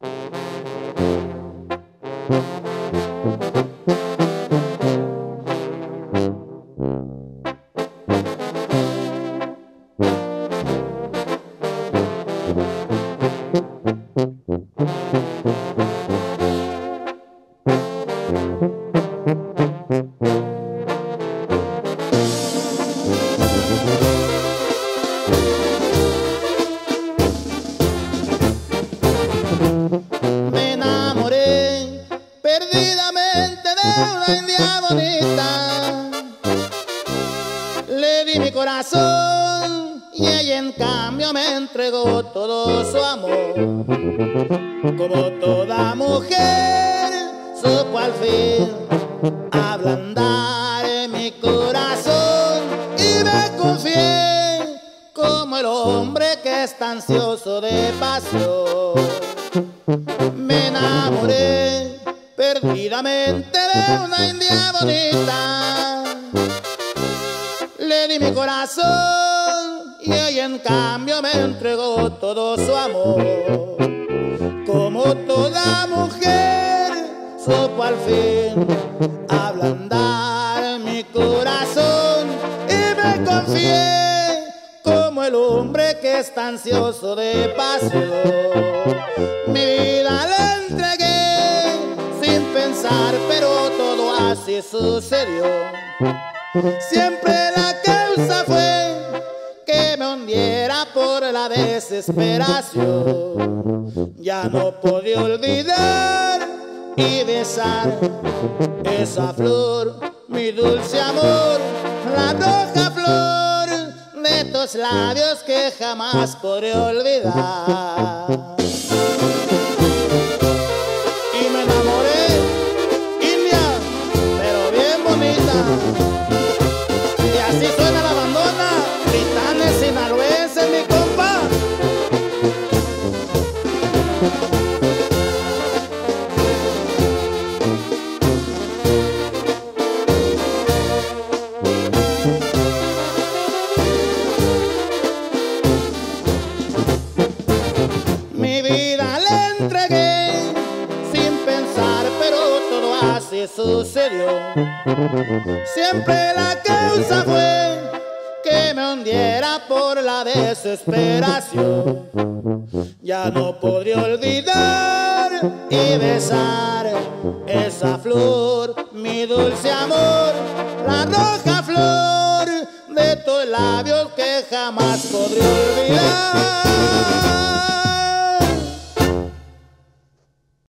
Me enamoré perdidamente de una india bonita. Le di mi corazón y ella en cambio me entregó todo su amor. Como toda mujer supo al fin ablandar mi corazón y me confié como el hombre que está ansioso de pasión. Me enamoré perdidamente de una india bonita. Le di mi corazón y ella en cambio me entregó todo su amor. Como toda mujer supo al fin ablandar mi corazón y me confié como el hombre que está ansioso de pasión. Mi vida le entregué sin pensar, pero todo así sucedió. Siempre la causa fue que me hundiera por la desesperación. Ya no podía olvidar y besar esa flor, mi dulce amor, la roja flor de tus labios que jamás podré olvidar. Y me enamoré, india, pero bien bonita. Y así suena la bandona, Tritanes sinaloenses, mi compa. Mi vida le entregué sin pensar, pero todo así sucedió. Siempre la causa fue que me hundiera por la desesperación. Ya no podría olvidar y besar esa flor, mi dulce amor, la roja flor de tus labios que jamás podré olvidar.